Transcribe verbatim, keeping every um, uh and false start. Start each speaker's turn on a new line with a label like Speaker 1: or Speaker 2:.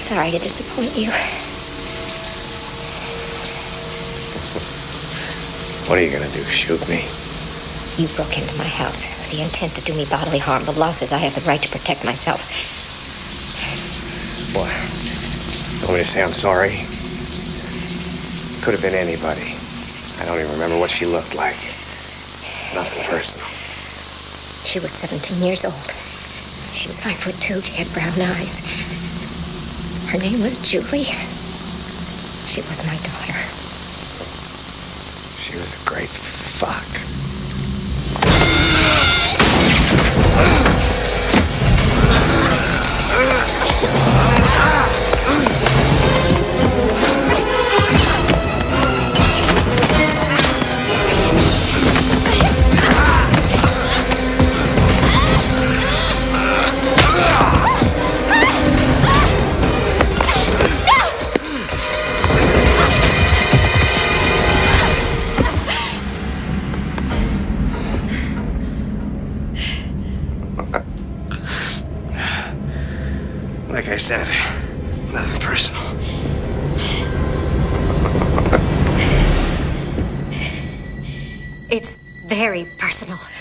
Speaker 1: sorry to disappoint you.
Speaker 2: What are you gonna do, shoot me?
Speaker 1: You broke into my house with the intent to do me bodily harm. The law says I have the right to protect myself.
Speaker 2: What? You want me to say I'm sorry? Could have been anybody. I don't even remember what she looked like. It's nothing personal.
Speaker 1: She was seventeen years old. She was five foot two. She had brown eyes. Her name was Julie. She was my daughter.
Speaker 2: She was a great fuck. Like I said, nothing personal.
Speaker 1: It's very personal.